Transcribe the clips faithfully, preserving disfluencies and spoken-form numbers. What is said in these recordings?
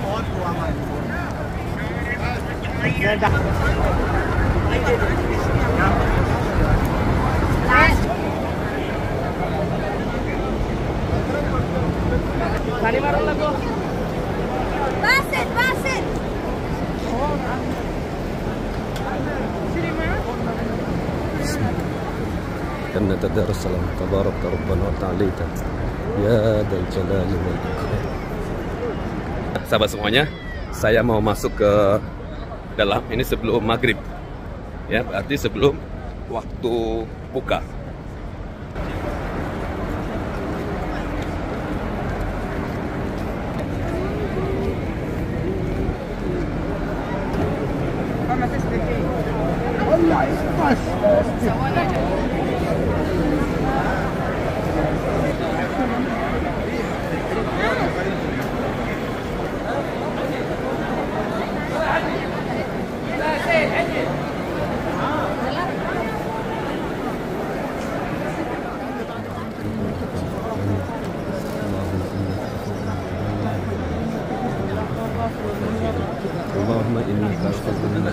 Basit, basit. Karena tadarus salam tabarak rabbana wa ta'ala ya dzal jalali wal ikram. Sahabat semuanya, saya mau masuk ke dalam ini sebelum maghrib, ya berarti sebelum waktu buka. Allahumma innaka afuwwun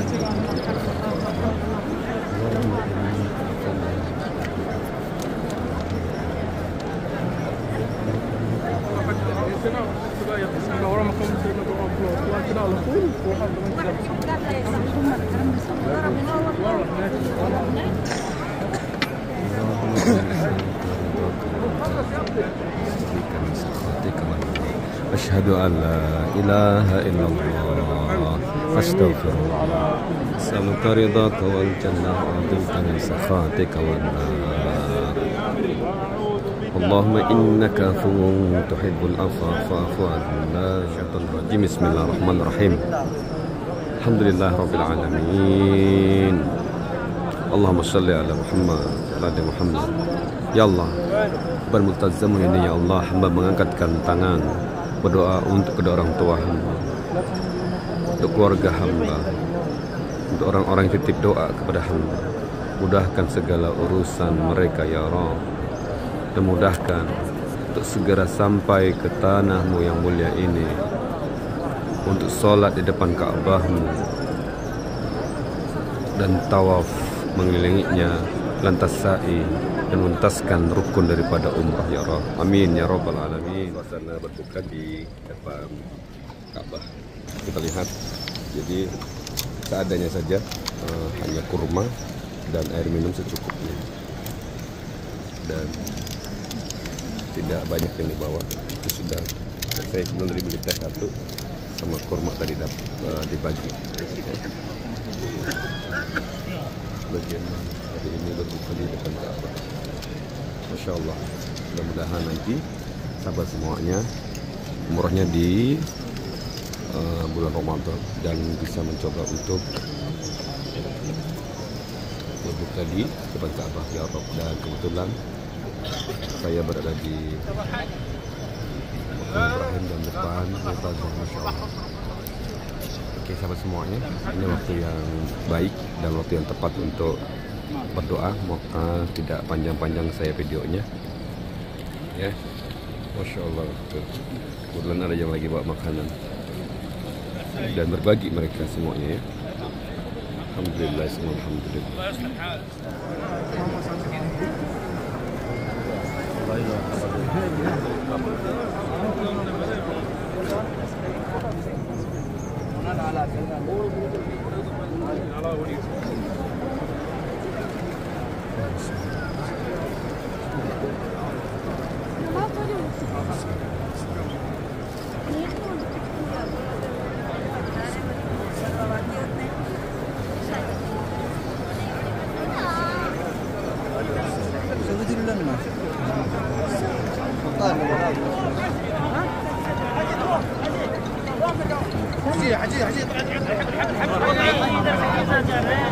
Asyhadu an la ilaha illallah astaghfirullah as'aluka ridhaka wal jannah wa a'udzuka min sakhatika wan nar. Allahumma innaka afuwwun tuhibbul afwa fa'fu 'anna. Bismillahirrahmanirrahim. Alhamdulillah rabbil alamin. Allahumma shalli ala Muhammad wa ala Muhammad. Ya Allah, bermultazam ini ya Allah, hamba mengangkatkan tangan berdoa untuk kedua orang tua hamba, untuk keluarga hamba, untuk orang-orang yang titip doa kepada hamba. Mudahkan segala urusan mereka ya Rabb, dan mudahkan untuk segera sampai ke tanah-Mu yang mulia ini, untuk sholat di depan Ka'bah-Mu dan tawaf mengelilinginya, lantas sa'i dan menuntaskan rukun daripada umrah ya Rabb. Amin ya Rabbal alamin. Suasana berbuka di depan Ka'bah. Kita lihat, jadi seadanya saja, uh, hanya kurma dan air minum secukupnya, dan tidak banyak yang dibawa. Itu sudah saya belum beli teh satu sama kurma tadi dapat uh, dibagi. Bagian hari ini berbuka di depan Ka'bah. Masya Allah, mudah-mudahan nanti sahabat semuanya umrohnya di uh, bulan Ramadan dan bisa mencoba untuk berbuka di depan Ka'bah ya Rabb. Dan kebetulan saya berada di Makam Ibrahim dan depan Multazam. Masya Allah. Oke sahabat semuanya, ini waktu yang baik dan waktu yang tepat untuk berdoa. Maka tidak panjang-panjang saya videonya ya. Masya Allah, kebetulan ada yang lagi bawa makanan dan berbagi mereka semuanya ya. Alhamdulillah, semua alhamdulillah. حجي حجي حجي